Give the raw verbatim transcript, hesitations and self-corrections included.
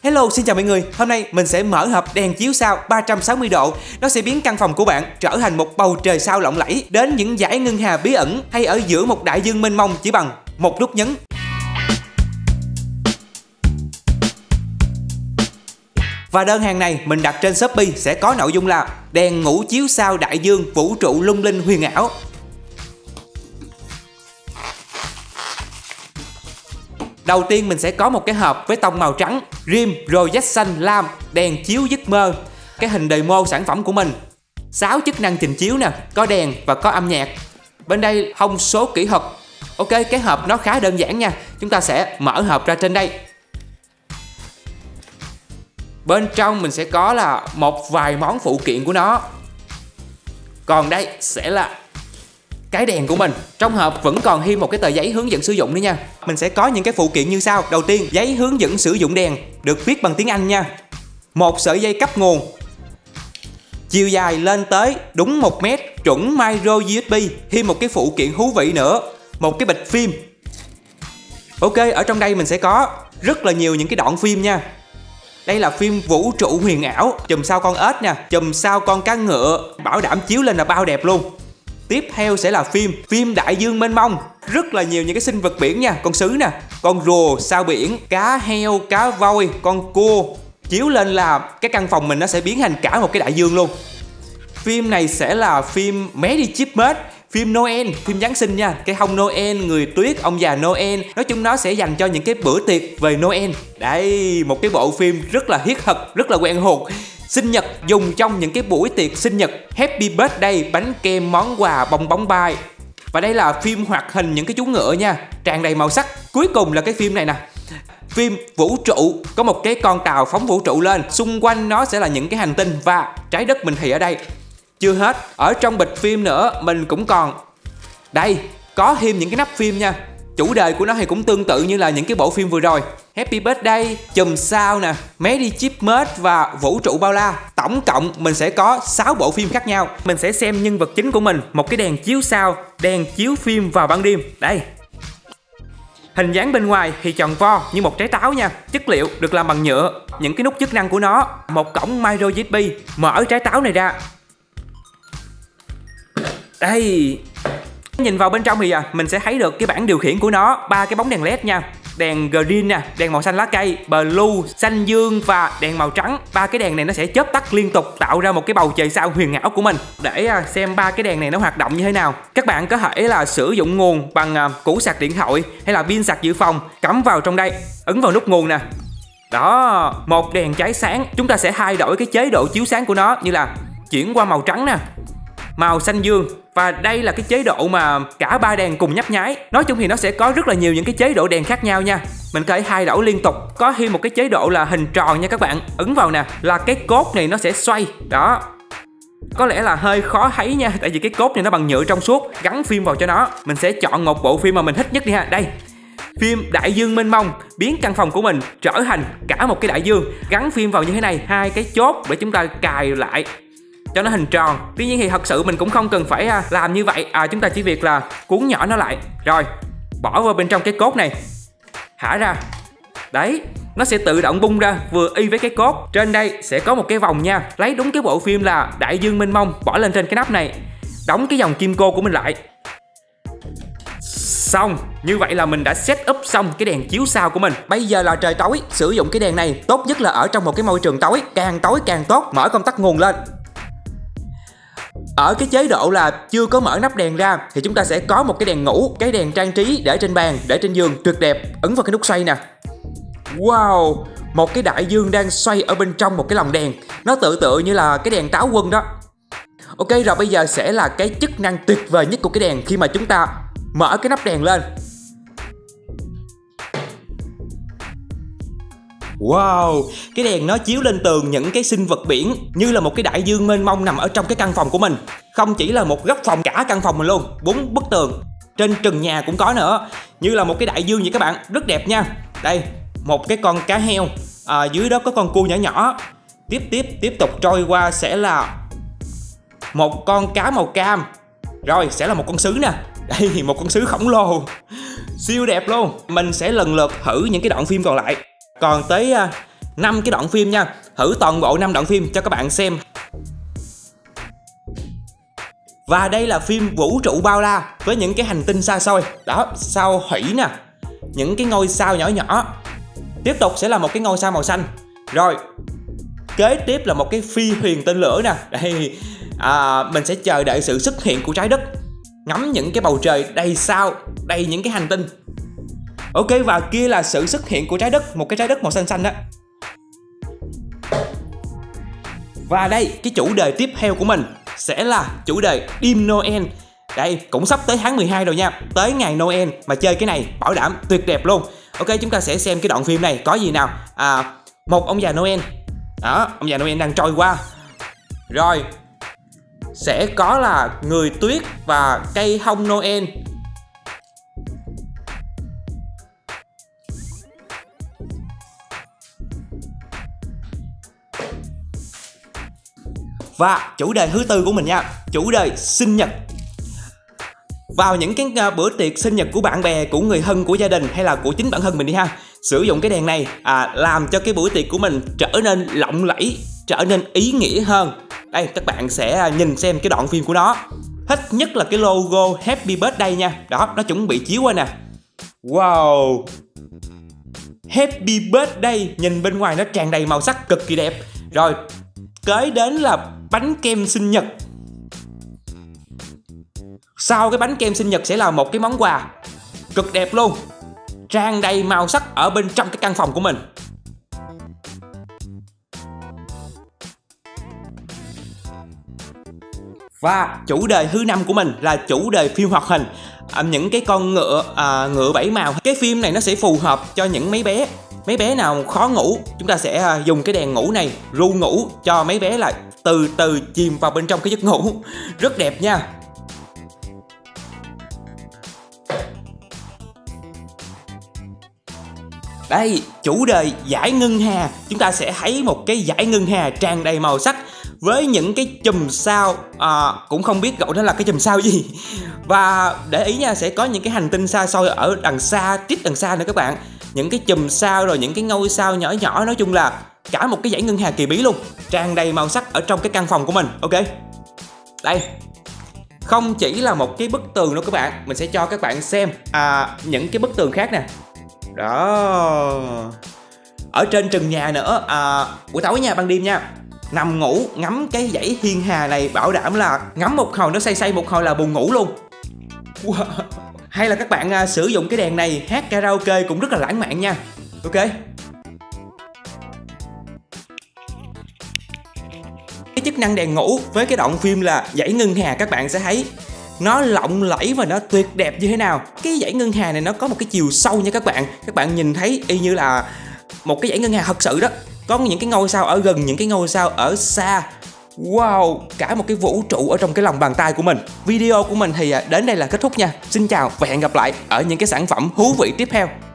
Hello, xin chào mọi người. Hôm nay mình sẽ mở hộp đèn chiếu sao ba trăm sáu mươi độ. Nó sẽ biến căn phòng của bạn trở thành một bầu trời sao lộng lẫy, đến những dải ngân hà bí ẩn hay ở giữa một đại dương mênh mông chỉ bằng một nút nhấn. Và đơn hàng này mình đặt trên Shopee sẽ có nội dung là đèn ngủ chiếu sao đại dương vũ trụ lung linh huyền ảo. Đầu tiên mình sẽ có một cái hộp với tông màu trắng, rim, rosette xanh, lam, đèn chiếu giấc mơ. Cái hình demo sản phẩm của mình, sáu chức năng trình chiếu nè, có đèn và có âm nhạc. Bên đây thông số kỹ thuật. Ok, cái hộp nó khá đơn giản nha. Chúng ta sẽ mở hộp ra trên đây. Bên trong mình sẽ có là một vài món phụ kiện của nó. Còn đây sẽ là cái đèn của mình. Trong hộp vẫn còn thêm một cái tờ giấy hướng dẫn sử dụng nữa nha. Mình sẽ có những cái phụ kiện như sau. Đầu tiên, giấy hướng dẫn sử dụng đèn, được viết bằng tiếng Anh nha. Một sợi dây cấp nguồn, chiều dài lên tới đúng một mét, chuẩn micro u ét bê. Thêm một cái phụ kiện thú vị nữa, một cái bịch phim. Ok, ở trong đây mình sẽ có rất là nhiều những cái đoạn phim nha. Đây là phim vũ trụ huyền ảo, chùm sao con ếch nè, chùm sao con cá ngựa, bảo đảm chiếu lên là bao đẹp luôn. Tiếp theo sẽ là phim phim đại dương mênh mông, rất là nhiều những cái sinh vật biển nha, con sứ nè, con rùa sao biển, cá heo, cá voi, con cua. Chiếu lên là cái căn phòng mình nó sẽ biến thành cả một cái đại dương luôn. Phim này sẽ là phim Merry Christmas, phim Noel, phim Giáng sinh nha. Cái hông Noel, người tuyết, ông già Noel. Nói chung nó sẽ dành cho những cái bữa tiệc về Noel. Đây, một cái bộ phim rất là thiết thực, rất là quen thuộc. Sinh nhật dùng trong những cái buổi tiệc sinh nhật. Happy birthday, bánh kem, món quà, bong bóng bay. Và đây là phim hoạt hình những cái chú ngựa nha, tràn đầy màu sắc. Cuối cùng là cái phim này nè, phim vũ trụ, có một cái con tàu phóng vũ trụ lên, xung quanh nó sẽ là những cái hành tinh và trái đất mình thì ở đây. Chưa hết, ở trong bịch phim nữa mình cũng còn đây, có thêm những cái nắp phim nha. Chủ đề của nó thì cũng tương tự như là những cái bộ phim vừa rồi. Happy birthday, chùm sao nè, Merry Christmas và vũ trụ bao la. Tổng cộng mình sẽ có sáu bộ phim khác nhau. Mình sẽ xem nhân vật chính của mình, một cái đèn chiếu sao, đèn chiếu phim vào ban đêm. Đây, hình dáng bên ngoài thì tròn vo như một trái táo nha. Chất liệu được làm bằng nhựa. Những cái nút chức năng của nó, một cổng micro u ét bê. Mở trái táo này ra. Đây, nhìn vào bên trong thì à, mình sẽ thấy được cái bảng điều khiển của nó, ba cái bóng đèn led nha. Đèn green nè, đèn màu xanh lá cây, blue, xanh dương và đèn màu trắng. Ba cái đèn này nó sẽ chớp tắt liên tục, tạo ra một cái bầu trời sao huyền ảo của mình. Để à, xem ba cái đèn này nó hoạt động như thế nào, các bạn có thể là sử dụng nguồn bằng à, củ sạc điện thoại hay là pin sạc dự phòng, cắm vào trong đây, ấn vào nút nguồn nè. Đó, một đèn cháy sáng. Chúng ta sẽ thay đổi cái chế độ chiếu sáng của nó, như là chuyển qua màu trắng nè, màu xanh dương. Và đây là cái chế độ mà cả ba đèn cùng nhấp nháy. Nói chung thì nó sẽ có rất là nhiều những cái chế độ đèn khác nhau nha. Mình có thể thay đổi liên tục. Có thêm một cái chế độ là hình tròn nha các bạn. Ấn vào nè, là cái cốt này nó sẽ xoay. Đó, có lẽ là hơi khó thấy nha, tại vì cái cốt này nó bằng nhựa trong suốt. Gắn phim vào cho nó. Mình sẽ chọn một bộ phim mà mình thích nhất đi ha. Đây, phim đại dương mênh mông, biến căn phòng của mình trở thành cả một cái đại dương. Gắn phim vào như thế này, hai cái chốt để chúng ta cài lại cho nó hình tròn. Tuy nhiên thì thật sự mình cũng không cần phải làm như vậy. à, Chúng ta chỉ việc là cuốn nhỏ nó lại, rồi bỏ vào bên trong cái cốt này, thả ra. Đấy, nó sẽ tự động bung ra vừa y với cái cốt. Trên đây sẽ có một cái vòng nha. Lấy đúng cái bộ phim là đại dương mênh mông, bỏ lên trên cái nắp này, đóng cái dòng kim cô của mình lại. Xong, như vậy là mình đã set up xong cái đèn chiếu sao của mình. Bây giờ là trời tối, sử dụng cái đèn này tốt nhất là ở trong một cái môi trường tối, càng tối càng tốt. Mở công tắc nguồn lên. Ở cái chế độ là chưa có mở nắp đèn ra thì chúng ta sẽ có một cái đèn ngủ, cái đèn trang trí để trên bàn, để trên giường, tuyệt đẹp. Ấn vào cái nút xoay nè. Wow, một cái đại dương đang xoay ở bên trong một cái lồng đèn. Nó tự tự như là cái đèn táo quân đó. Ok, rồi bây giờ sẽ là cái chức năng tuyệt vời nhất của cái đèn khi mà chúng ta mở cái nắp đèn lên. Wow, cái đèn nó chiếu lên tường những cái sinh vật biển như là một cái đại dương mênh mông nằm ở trong cái căn phòng của mình. Không chỉ là một góc phòng, cả căn phòng mình luôn, bốn bức tường, trên trần nhà cũng có nữa, như là một cái đại dương vậy các bạn, rất đẹp nha. Đây, một cái con cá heo, à, dưới đó có con cua nhỏ nhỏ. Tiếp tiếp tiếp tục trôi qua sẽ là một con cá màu cam. Rồi sẽ là một con sứ nè. Đây, một con sứ khổng lồ, siêu đẹp luôn. Mình sẽ lần lượt thử những cái đoạn phim còn lại. Còn tới uh, năm cái đoạn phim nha. Thử toàn bộ năm đoạn phim cho các bạn xem. Và đây là phim vũ trụ bao la với những cái hành tinh xa xôi. Đó, sao Hủy nè, những cái ngôi sao nhỏ nhỏ. Tiếp tục sẽ là một cái ngôi sao màu xanh. Rồi, kế tiếp là một cái phi thuyền tên lửa nè. Đây, à, mình sẽ chờ đợi sự xuất hiện của trái đất. Ngắm những cái bầu trời đầy sao, đầy những cái hành tinh. Ok, và kia là sự xuất hiện của trái đất, một cái trái đất màu xanh xanh đó. Và đây, cái chủ đề tiếp theo của mình sẽ là chủ đề đêm Noel. Đây, cũng sắp tới tháng mười hai rồi nha. Tới ngày Noel mà chơi cái này bảo đảm tuyệt đẹp luôn. Ok, chúng ta sẽ xem cái đoạn phim này có gì nào. À, một ông già Noel. Đó, ông già Noel đang trôi qua. Rồi, sẽ có là người tuyết và cây hông Noel. Và chủ đề thứ tư của mình nha, chủ đề sinh nhật. Vào những cái bữa tiệc sinh nhật của bạn bè, của người thân, của gia đình hay là của chính bản thân mình đi ha, sử dụng cái đèn này à, làm cho cái buổi tiệc của mình trở nên lộng lẫy, trở nên ý nghĩa hơn. Đây, các bạn sẽ nhìn xem cái đoạn phim của nó. Thích nhất là cái logo Happy Birthday nha. Đó, nó chuẩn bị chiếu qua nè. Wow, Happy Birthday, nhìn bên ngoài nó tràn đầy màu sắc cực kỳ đẹp. Rồi, kế đến là bánh kem sinh nhật. Sau cái bánh kem sinh nhật sẽ là một cái món quà cực đẹp luôn, tràn đầy màu sắc ở bên trong cái căn phòng của mình. Và chủ đề thứ năm của mình là chủ đề phim hoạt hình. à, Những cái con ngựa à, ngựa bảy màu. Cái phim này nó sẽ phù hợp cho những mấy bé Mấy bé nào khó ngủ. Chúng ta sẽ dùng cái đèn ngủ này ru ngủ cho mấy bé là từ từ chìm vào bên trong cái giấc ngủ. Rất đẹp nha. Đây, chủ đề dải ngân hà. Chúng ta sẽ thấy một cái dải ngân hà tràn đầy màu sắc với những cái chùm sao, à, cũng không biết gọi nó là cái chùm sao gì. Và để ý nha, sẽ có những cái hành tinh xa xôi ở đằng xa, tít đằng xa nữa các bạn. Những cái chùm sao rồi những cái ngôi sao nhỏ nhỏ, nói chung là cả một cái dải ngân hà kỳ bí luôn, tràn đầy màu sắc ở trong cái căn phòng của mình. Ok, đây không chỉ là một cái bức tường đâu các bạn, mình sẽ cho các bạn xem à, những cái bức tường khác nè. Đó, ở trên trần nhà nữa, à, buổi tối nha, ban đêm nha, nằm ngủ ngắm cái dãy thiên hà này bảo đảm là ngắm một hồi nó say say, một hồi là buồn ngủ luôn. Wow. Hay là các bạn à, sử dụng cái đèn này hát karaoke cũng rất là lãng mạn nha. Ok, cái chức năng đèn ngủ với cái đoạn phim là dãy ngân hà, các bạn sẽ thấy nó lộng lẫy và nó tuyệt đẹp như thế nào. Cái dãy ngân hà này nó có một cái chiều sâu nha các bạn. Các bạn nhìn thấy y như là một cái dãy ngân hà thật sự đó. Có những cái ngôi sao ở gần, những cái ngôi sao ở xa. Wow, cả một cái vũ trụ ở trong cái lòng bàn tay của mình. Video của mình thì đến đây là kết thúc nha. Xin chào và hẹn gặp lại ở những cái sản phẩm thú vị tiếp theo.